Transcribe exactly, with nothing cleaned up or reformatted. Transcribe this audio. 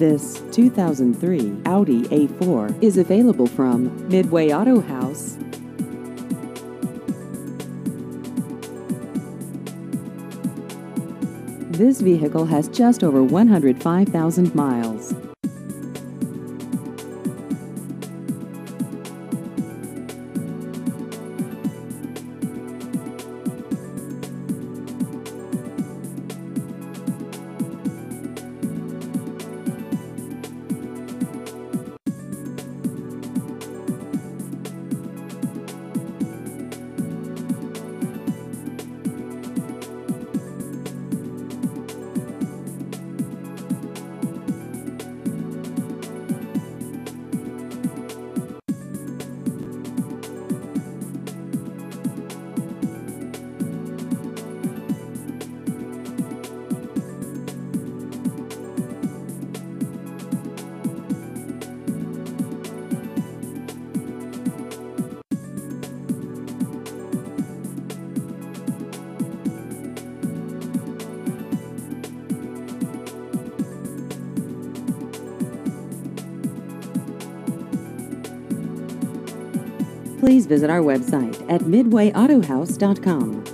This two thousand three Audi A four is available from Midway Auto House. This vehicle has just over one hundred five thousand miles. Please visit our website at midway auto house dot com.